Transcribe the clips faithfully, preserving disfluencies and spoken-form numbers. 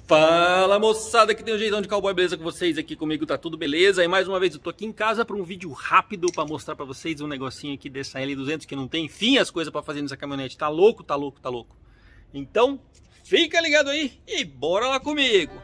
Fala moçada, que tem um jeitão de cowboy, beleza com vocês? Aqui comigo tá tudo beleza. E mais uma vez eu tô aqui em casa para um vídeo rápido para mostrar para vocês um negocinho aqui dessa L duzentos que não tem fim as coisas para fazer nessa caminhonete. Tá louco, tá louco, tá louco. Então, fica ligado aí e bora lá comigo.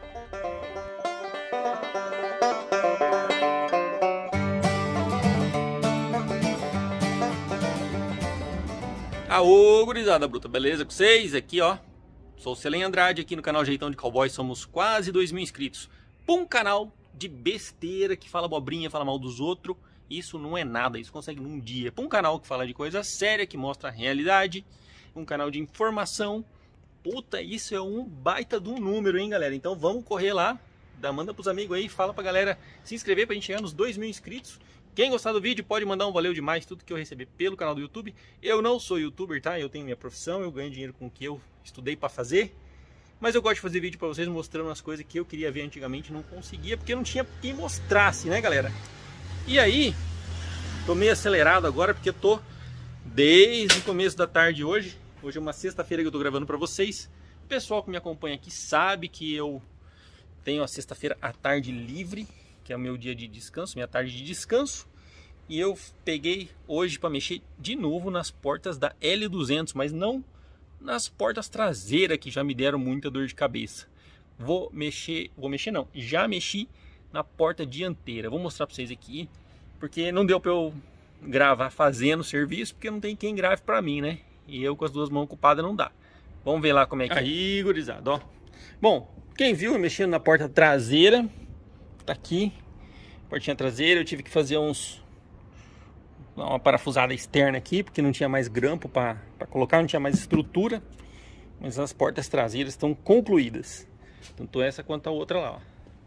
Aô, gurizada bruta, beleza com vocês? Aqui ó, sou o Selen Andrade aqui no canal Jeitão de Cowboy, somos quase dois mil inscritos. Pra um canal de besteira, que fala abobrinha, fala mal dos outros, isso não é nada, isso consegue num dia. Pra um canal que fala de coisa séria, que mostra a realidade, um canal de informação, puta, isso é um baita de um número, hein galera? Então vamos correr lá, dá, manda pros amigos aí, fala pra galera se inscrever pra gente chegar nos dois mil inscritos. Quem gostar do vídeo pode mandar um valeu demais, tudo que eu receber pelo canal do YouTube. Eu não sou youtuber, tá? Eu tenho minha profissão, eu ganho dinheiro com o que eu estudei pra fazer. Mas eu gosto de fazer vídeo pra vocês mostrando as coisas que eu queria ver antigamente e não conseguia, porque não tinha quem mostrasse, né galera? E aí, tô meio acelerado agora, porque eu tô desde o começo da tarde hoje. Hoje é uma sexta-feira que eu tô gravando pra vocês. O pessoal que me acompanha aqui sabe que eu tenho a sexta-feira à tarde livre, que é o meu dia de descanso, minha tarde de descanso. E eu peguei hoje para mexer de novo nas portas da L duzentos, mas não nas portas traseiras que já me deram muita dor de cabeça. Vou mexer, vou mexer não, já mexi na porta dianteira. Vou mostrar para vocês aqui, porque não deu para eu gravar fazendo o serviço, porque não tem quem grave para mim, né? E eu com as duas mãos ocupadas não dá. Vamos ver lá como é que é. Aí, gurizada, ó. Bom, quem viu eu mexendo na porta traseira, tá aqui, portinha traseira. Eu tive que fazer uns uma parafusada externa aqui, porque não tinha mais grampo para colocar, não tinha mais estrutura. Mas as portas traseiras estão concluídas, tanto essa quanto a outra lá, ó.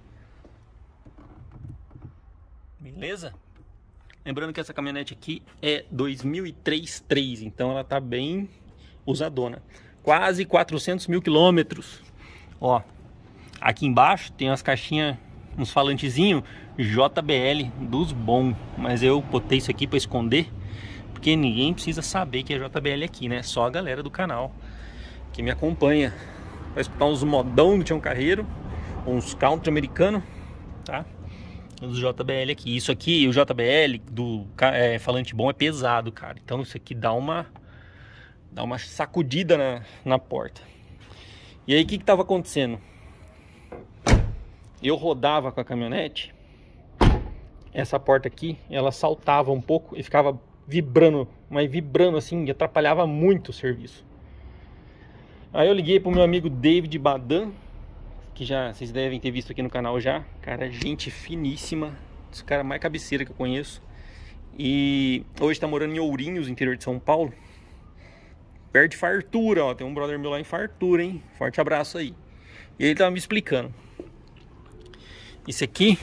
Beleza? Lembrando que essa caminhonete aqui é dois mil e três três, então ela tá bem usadona, quase quatrocentos mil quilômetros. Ó, aqui embaixo tem as caixinhas, uns falantezinhos J B L dos bons, mas eu botei isso aqui para esconder, porque ninguém precisa saber que é J B L aqui, né? Só a galera do canal que me acompanha. Vai escutar uns modão do Tião Carreiro, uns country americano, tá? Os J B L aqui. Isso aqui, o J B L do é, falante bom é pesado, cara. Então isso aqui dá uma dá uma sacudida na, na porta. E aí o que que tava acontecendo? Eu rodava com a caminhonete, essa porta aqui, ela saltava um pouco e ficava vibrando, mas vibrando assim, e atrapalhava muito o serviço. Aí eu liguei pro meu amigo David Badan, que já vocês devem ter visto aqui no canal já. Cara, gente finíssima, os caras mais cabeceira que eu conheço. E hoje tá morando em Ourinhos, interior de São Paulo, perto de Fartura, ó. Tem um brother meu lá em Fartura, hein? Forte abraço aí. E ele tava me explicando. Isso aqui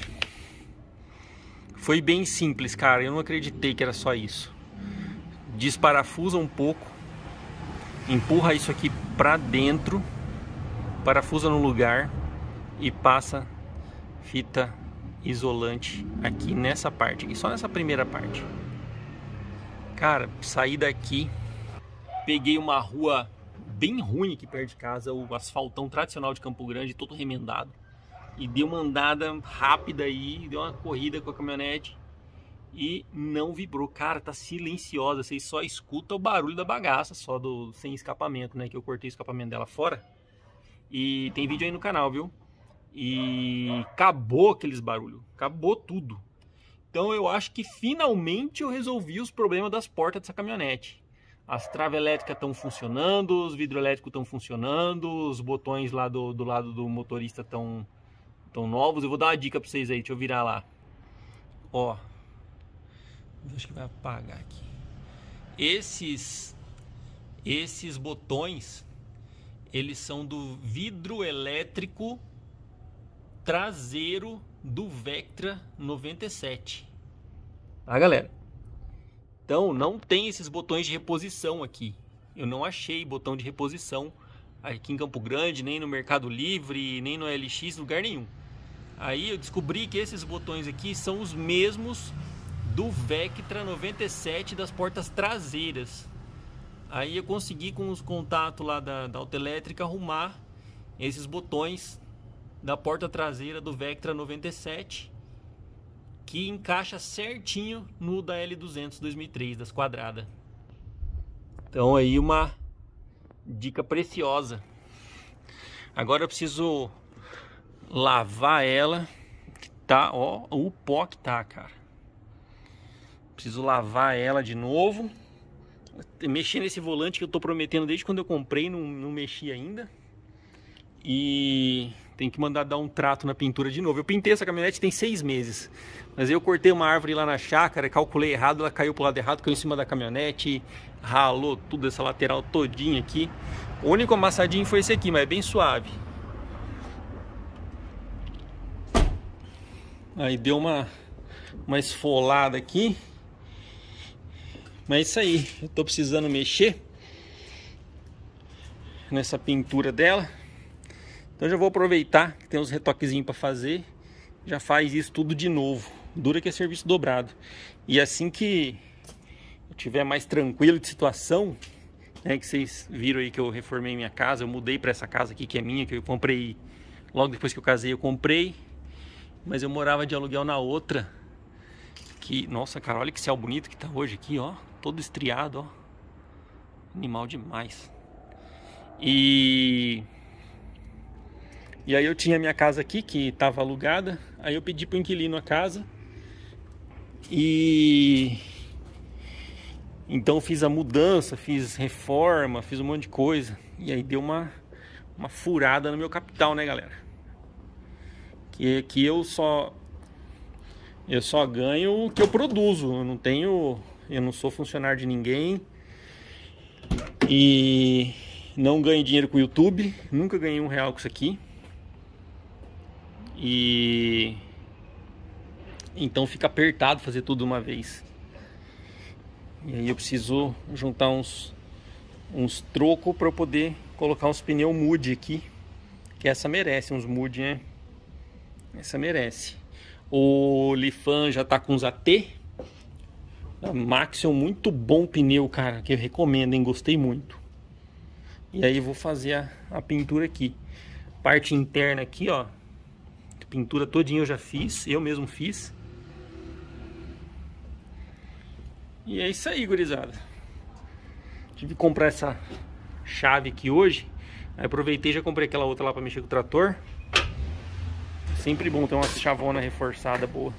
foi bem simples, cara. Eu não acreditei que era só isso. Desparafusa um pouco, empurra isso aqui pra dentro, parafusa no lugar e passa fita isolante aqui nessa parte aqui, só nessa primeira parte. Cara, saí daqui, peguei uma rua bem ruim aqui perto de casa, o asfaltão tradicional de Campo Grande, todo remendado. E deu uma andada rápida aí, deu uma corrida com a caminhonete e não vibrou. Cara, tá silenciosa, vocês só escutam o barulho da bagaça, só do sem escapamento, né? Que eu cortei o escapamento dela fora. E tem vídeo aí no canal, viu? E acabou aqueles barulhos, acabou tudo. Então eu acho que finalmente eu resolvi os problemas das portas dessa caminhonete. As traves elétricas estão funcionando, os vidros elétricos estão funcionando, os botões lá do, do lado do motorista estão... Estão novos. Eu vou dar uma dica pra vocês aí. Deixa eu virar lá. Ó. Acho que vai apagar aqui. Esses Esses botões, eles são do vidro elétrico traseiro do Vectra noventa e sete. Tá, galera? Então não tem esses botões de reposição aqui. Eu não achei botão de reposição aqui em Campo Grande, nem no Mercado Livre, nem no L X, lugar nenhum. Aí eu descobri que esses botões aqui são os mesmos do Vectra noventa e sete das portas traseiras. Aí eu consegui com os contatos lá da, da autoelétrica arrumar esses botões da porta traseira do Vectra noventa e sete, que encaixa certinho no da L duzentos dois mil e três, das quadradas. Então aí uma dica preciosa. Agora eu preciso lavar ela, que tá, ó, o pó que tá, cara. Preciso lavar ela de novo. Mexer nesse volante que eu tô prometendo desde quando eu comprei, não, não mexi ainda. E tem que mandar dar um trato na pintura de novo. Eu pintei essa caminhonete tem seis meses, mas eu cortei uma árvore lá na chácara, calculei errado, ela caiu pro lado errado, caiu em cima da caminhonete, ralou tudo essa lateral todinha aqui. O único amassadinho foi esse aqui, mas é bem suave. Aí deu uma, uma esfolada aqui. Mas é isso aí, eu tô precisando mexer nessa pintura dela. Então já vou aproveitar que tem uns retoquezinhos para fazer. Já faz isso tudo de novo. Dura que é serviço dobrado. E assim que eu tiver mais tranquilo de situação, né, que vocês viram aí que eu reformei minha casa, eu mudei para essa casa aqui que é minha, que eu comprei logo depois que eu casei, eu comprei. Mas eu morava de aluguel na outra. Que, nossa, cara, olha que céu bonito que tá hoje aqui, ó. Todo estriado, ó. Animal demais. E... E aí eu tinha minha casa aqui, que tava alugada. Aí eu pedi pro inquilino a casa. E... Então fiz a mudança, fiz reforma, fiz um monte de coisa. E aí deu uma, uma furada no meu capital, né, galera? Que, que eu só... Eu só ganho o que eu produzo. Eu não tenho... Eu não sou funcionário de ninguém. E não ganho dinheiro com o YouTube. Nunca ganhei um real com isso aqui. E então fica apertado fazer tudo de uma vez. E aí eu preciso juntar uns uns trocos para eu poder colocar uns pneus Moody aqui, que essa merece uns Moody, né? Essa merece. O Lifan já tá com os A T. A Max é um muito bom pneu, cara, que eu recomendo, hein? Gostei muito. E aí eu vou fazer a, a pintura aqui. Parte interna aqui, ó. Pintura todinha eu já fiz, eu mesmo fiz. E é isso aí, gurizada. Tive que comprar essa chave aqui hoje. Aí aproveitei e já comprei aquela outra lá pra mexer com o trator. Sempre bom ter uma chavona reforçada boa.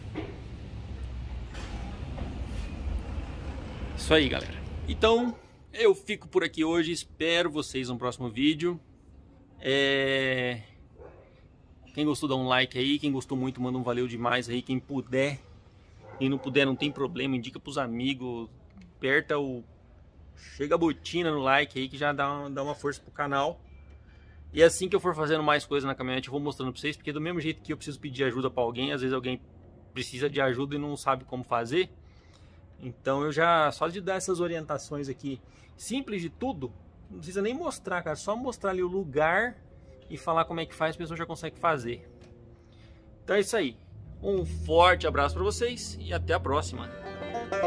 Isso aí, galera. Então, eu fico por aqui hoje. Espero vocês no próximo vídeo. É... Quem gostou, dá um like aí. Quem gostou muito, manda um valeu demais aí. Quem puder. Quem não puder, não tem problema. Indica pros amigos. Aperta o... Chega a botina no like aí que já dá uma, dá uma força pro canal. E assim que eu for fazendo mais coisas na caminhonete, eu vou mostrando pra vocês. Porque do mesmo jeito que eu preciso pedir ajuda pra alguém, às vezes alguém precisa de ajuda e não sabe como fazer. Então eu já, só de dar essas orientações aqui, simples de tudo, não precisa nem mostrar, cara, só mostrar ali o lugar e falar como é que faz, a pessoa já consegue fazer. Então é isso aí, um forte abraço para vocês e até a próxima.